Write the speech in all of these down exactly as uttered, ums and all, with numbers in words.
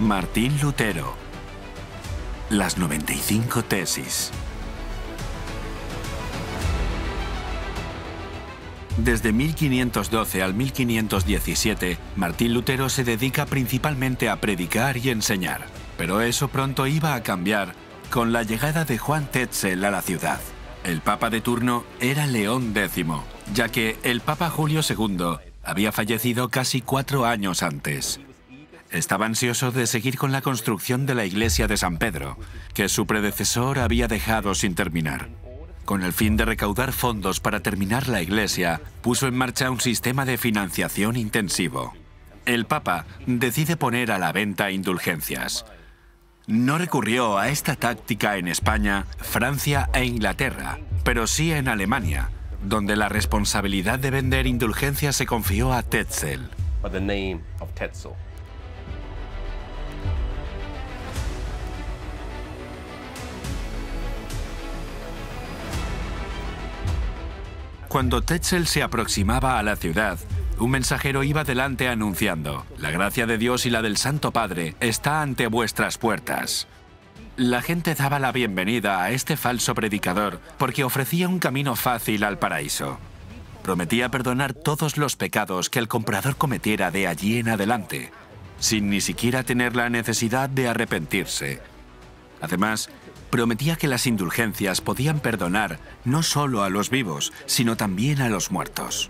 Martín Lutero. Las noventa y cinco tesis. Desde mil quinientos doce al mil quinientos diecisiete, Martín Lutero se dedica principalmente a predicar y enseñar. Pero eso pronto iba a cambiar con la llegada de Juan Tetzel a la ciudad. El papa de turno era León décimo, ya que el papa Julio segundo había fallecido casi cuatro años antes. Estaba ansioso de seguir con la construcción de la iglesia de San Pedro, que su predecesor había dejado sin terminar. Con el fin de recaudar fondos para terminar la iglesia, puso en marcha un sistema de financiación intensivo. El Papa decide poner a la venta indulgencias. No recurrió a esta táctica en España, Francia e Inglaterra, pero sí en Alemania, donde la responsabilidad de vender indulgencias se confió a Tetzel. Cuando Tetzel se aproximaba a la ciudad, un mensajero iba delante anunciando: «La gracia de Dios y la del Santo Padre está ante vuestras puertas». La gente daba la bienvenida a este falso predicador porque ofrecía un camino fácil al paraíso. Prometía perdonar todos los pecados que el comprador cometiera de allí en adelante, sin ni siquiera tener la necesidad de arrepentirse. Además, prometía que las indulgencias podían perdonar no solo a los vivos, sino también a los muertos.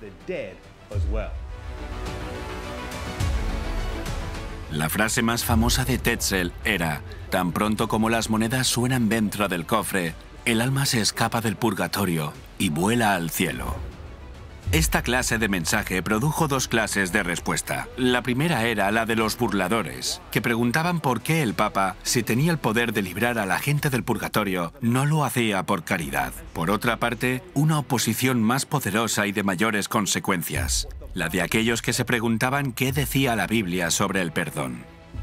La frase más famosa de Tetzel era: «Tan pronto como las monedas suenan dentro del cofre, el alma se escapa del purgatorio y vuela al cielo». Esta clase de mensaje produjo dos clases de respuesta. La primera era la de los burladores, que preguntaban por qué el Papa, si tenía el poder de librar a la gente del purgatorio, no lo hacía por caridad. Por otra parte, una oposición más poderosa y de mayores consecuencias, la de aquellos que se preguntaban qué decía la Biblia sobre el perdón.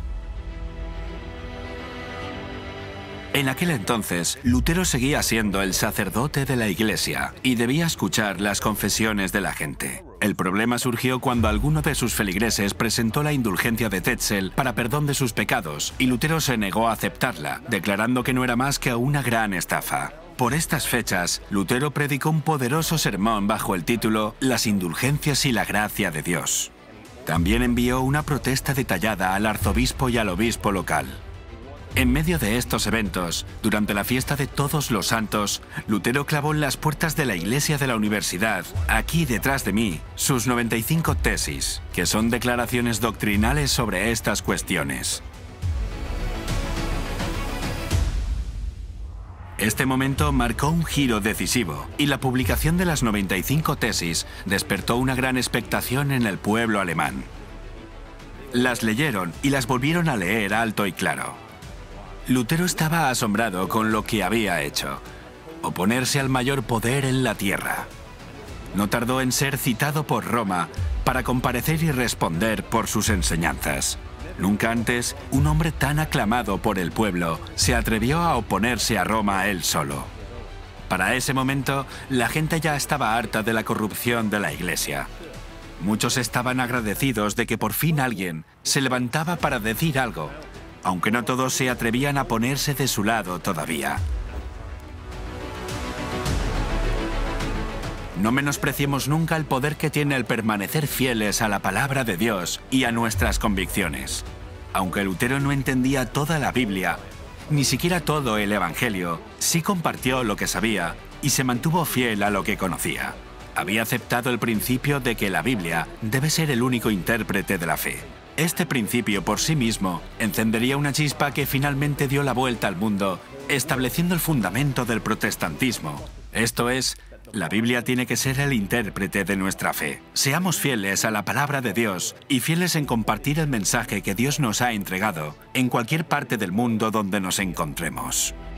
En aquel entonces, Lutero seguía siendo el sacerdote de la iglesia y debía escuchar las confesiones de la gente. El problema surgió cuando alguno de sus feligreses presentó la indulgencia de Tetzel para perdón de sus pecados y Lutero se negó a aceptarla, declarando que no era más que una gran estafa. Por estas fechas, Lutero predicó un poderoso sermón bajo el título «Las indulgencias y la gracia de Dios». También envió una protesta detallada al arzobispo y al obispo local. En medio de estos eventos, durante la fiesta de Todos los Santos, Lutero clavó en las puertas de la iglesia de la universidad, aquí detrás de mí, sus noventa y cinco tesis, que son declaraciones doctrinales sobre estas cuestiones. Este momento marcó un giro decisivo, y la publicación de las noventa y cinco tesis despertó una gran expectación en el pueblo alemán. Las leyeron y las volvieron a leer alto y claro. Lutero estaba asombrado con lo que había hecho: oponerse al mayor poder en la tierra. No tardó en ser citado por Roma para comparecer y responder por sus enseñanzas. Nunca antes un hombre tan aclamado por el pueblo se atrevió a oponerse a Roma él solo. Para ese momento, la gente ya estaba harta de la corrupción de la iglesia. Muchos estaban agradecidos de que por fin alguien se levantaba para decir algo, aunque no todos se atrevían a ponerse de su lado todavía. No menospreciemos nunca el poder que tiene el permanecer fieles a la palabra de Dios y a nuestras convicciones. Aunque Lutero no entendía toda la Biblia, ni siquiera todo el Evangelio, sí compartió lo que sabía y se mantuvo fiel a lo que conocía. Había aceptado el principio de que la Biblia debe ser el único intérprete de la fe. Este principio por sí mismo encendería una chispa que finalmente dio la vuelta al mundo, estableciendo el fundamento del protestantismo. Esto es, la Biblia tiene que ser el intérprete de nuestra fe. Seamos fieles a la palabra de Dios y fieles en compartir el mensaje que Dios nos ha entregado en cualquier parte del mundo donde nos encontremos.